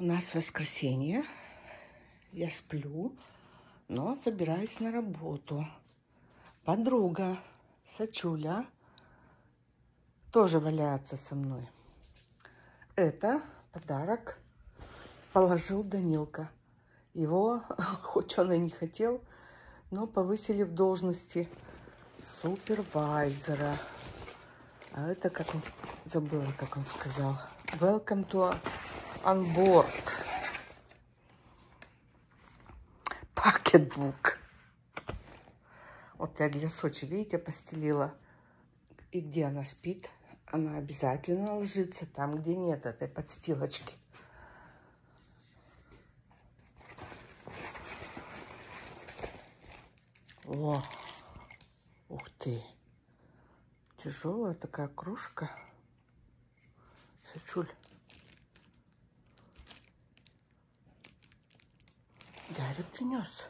У нас воскресенье. Я сплю, но собираюсь на работу. Подруга Сачуля тоже валяется со мной. Это подарок положил Данилка. Его, хоть он и не хотел, но повысили в должности супервайзера. А это, как он забыла, как он сказал. Welcome to on board. Пакетбук. Вот я для Сочи, видите, постелила. И где она спит, она обязательно ложится там, где нет этой подстилочки. О, ух ты. Тяжелая такая кружка. Сачуль. Гарри принес.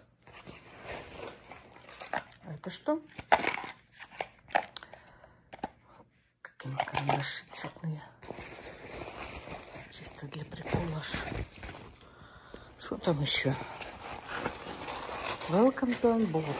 А это что? Какие карандаши цветные. Чисто для прикола. Что там еще? Welcome to on board.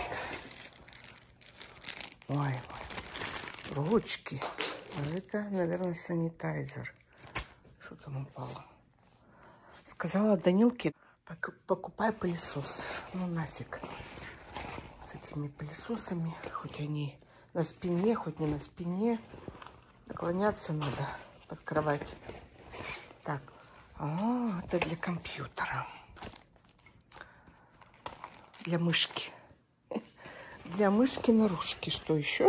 Ой, ручки. А это, наверное, санитайзер. Что там упало? Сказала Данилке, покупай пылесос. Ну нафиг. С этими пылесосами, хоть они на спине, хоть не на спине. Наклоняться надо под кровать. Так, это для компьютера. Для мышки. Для мышки на ручке. Что еще?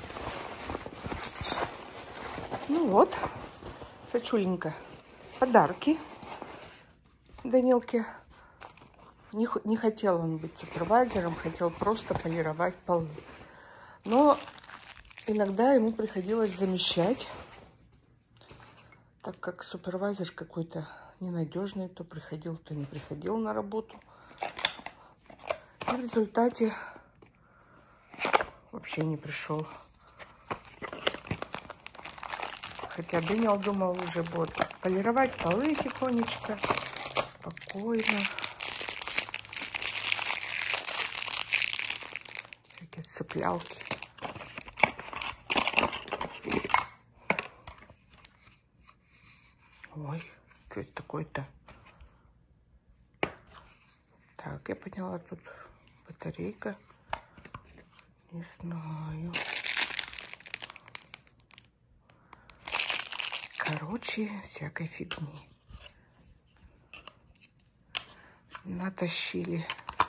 Ну вот, Сачуленька, подарки Данилке. Не хотел он быть супервайзером, хотел просто полировать полы. Но иногда ему приходилось замещать, так как супервайзер какой-то ненадежный, то приходил, то не приходил на работу. И в результате вообще не пришел. Хотя Дэниел думал, уже будет полировать полы тихонечко, спокойно. Всякие цеплялки. Ой, что это такое-то? Так, я поняла, тут батарейка. Не знаю. Короче, всякой фигни. Натащили.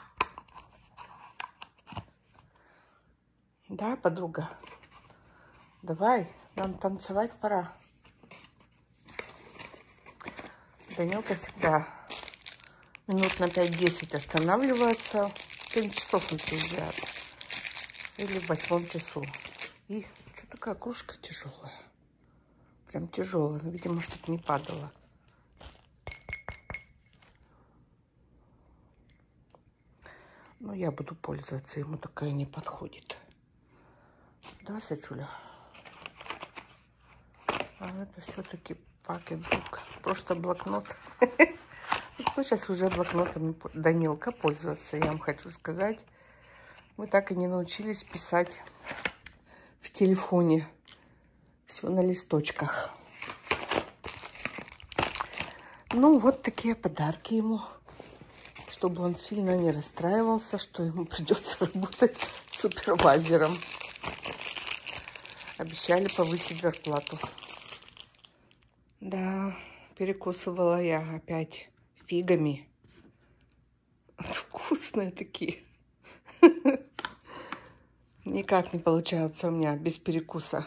Да, подруга? Давай, нам танцевать пора. Данилка всегда минут на 5-10 останавливается. В 7 часов он приезжает. Или в 8 часу. И что такая кружка тяжелая? Прям тяжелая. Видимо, чтобы не падала. Но я буду пользоваться. Ему такая не подходит. Да, Сачуля? А это все-таки пакетбук. Просто блокнот. Кто сейчас уже блокнотами Данилка пользоваться, я вам хочу сказать. Мы так и не научились писать в телефоне. Все на листочках. Ну, вот такие подарки ему. Чтобы он сильно не расстраивался, что ему придется работать супервайзером. Обещали повысить зарплату. Да, перекусывала я опять фигами. Вкусные такие. Никак не получается у меня без перекуса.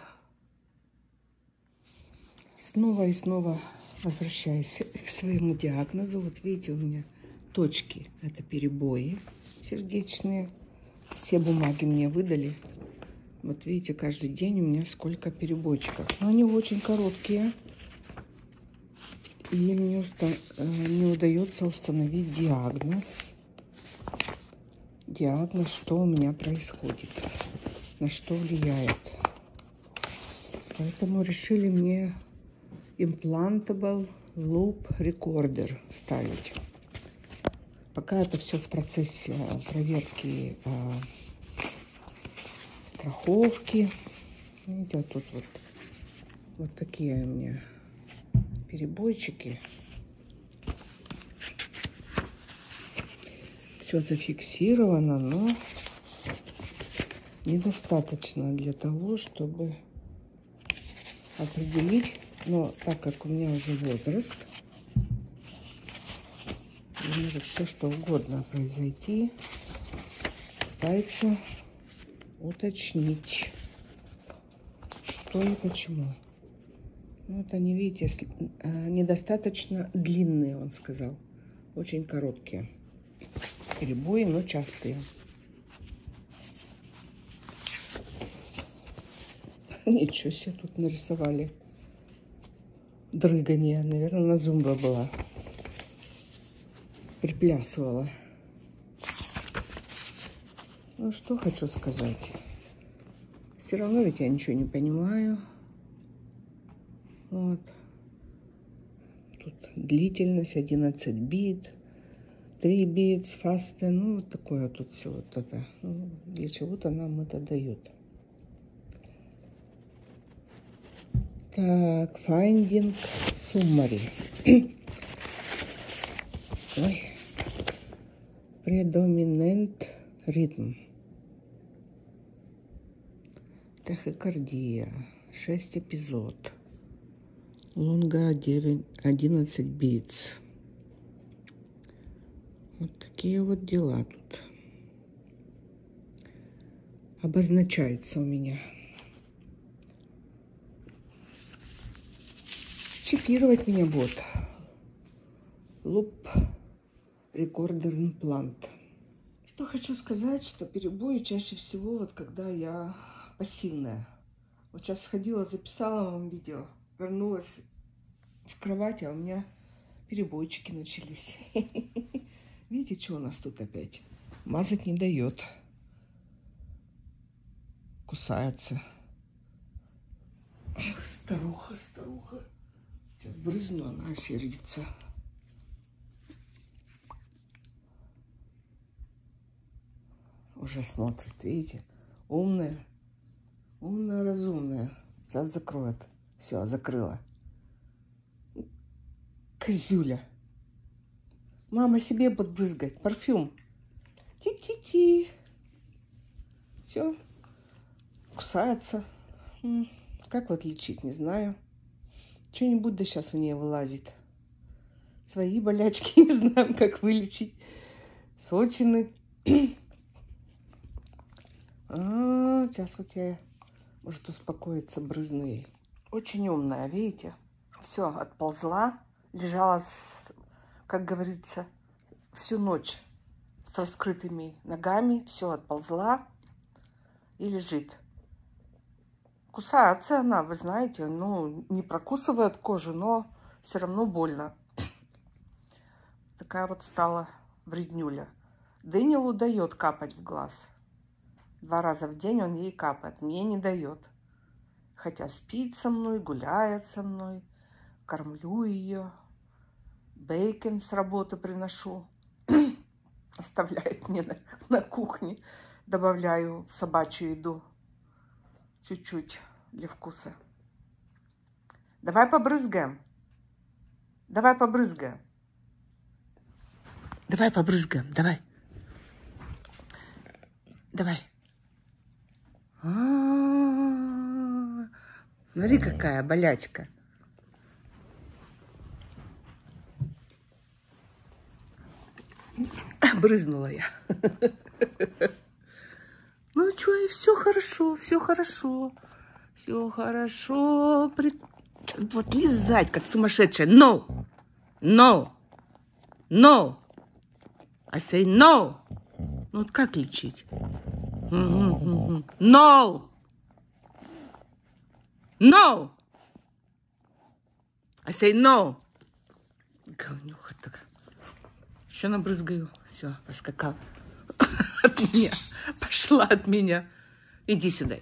Снова и снова возвращаюсь к своему диагнозу. Вот видите, у меня точки. Это перебои сердечные. Все бумаги мне выдали. Вот видите, каждый день у меня сколько перебойчиков. Но они очень короткие. И мне не удается установить диагноз. Диагноз, что у меня происходит. На что влияет. Поэтому решили мне implantable Loop Recorder ставить. Пока это все в процессе проверки страховки. Видите, тут вот такие у меня перебойчики. Все зафиксировано, но недостаточно для того, чтобы определить. Но так как у меня уже возраст, может все что угодно произойти, пытается уточнить, что и почему. Вот они, видите, недостаточно длинные, он сказал. Очень короткие. Перебои, но частые. Ничего себе тут нарисовали. Дрыгание, наверное, на зумба была. Приплясывала. Ну, что хочу сказать. Все равно ведь я ничего не понимаю. Вот. Тут длительность 11 бит. 3 бит, фасты. Ну, вот такое тут все вот это. Ну, для чего-то нам это дает. Так, Finding Summary. Ой. Predominant Rhythm. Тахикардия. 6 эпизод. Лонга 11 битс. Вот такие вот дела тут. Обозначается у меня. Чипировать меня будут. Loop Recorder Implant. Что хочу сказать, что перебои чаще всего, вот когда я пассивная. Вот сейчас сходила, записала вам видео, вернулась в кровать, а у меня перебойчики начались. Видите, что у нас тут опять? Мазать не дает. Кусается. Эх, старуха, старуха. Сейчас брызну, она сердится. Уже смотрит, видите? Умная. Умная, разумная. Сейчас закроет. Все, закрыла. Козюля. Мама себе будет брызгать. Парфюм. Ти-ти-ти. Все. Кусается. Как вот лечить, не знаю. Что-нибудь да сейчас у нее вылазит. Свои болячки не знаем, как вылечить. Сочины. Сейчас вот я, может, успокоиться, брызну ей. Очень умная, видите? Все, отползла. Лежала, как говорится, всю ночь с раскрытыми ногами. Все, отползла и лежит. Кусается она, вы знаете, ну, не прокусывает кожу, но все равно больно. Такая вот стала вреднюля. Дэниелу дает капать в глаз. 2 раза в день он ей капает. Мне не дает. Хотя спит со мной, гуляет со мной. Кормлю ее. Бейкон с работы приношу. Оставляет мне на кухне. Добавляю в собачью еду. Чуть-чуть для вкуса. Давай побрызгаем. Давай побрызгаем. Давай побрызгаем. Давай. Давай. Смотри, какая болячка. Брызнула я. Ну что, и все хорошо, все хорошо. Все хорошо. Сейчас будет лизать, как сумасшедшая. No. No. No. I say no. Ну вот как лечить? No. No. I say no. Говнюха так. Еще набрызгаю. Все, поскакал. От меня. Пошла от меня. Иди сюда,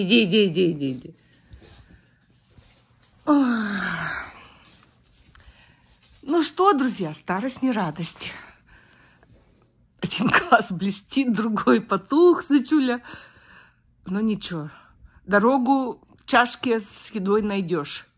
иди. друзья, старость не радость. Один глаз блестит, другой потух, Зычуля. Но ничего, дорогу к чашке с едой найдешь.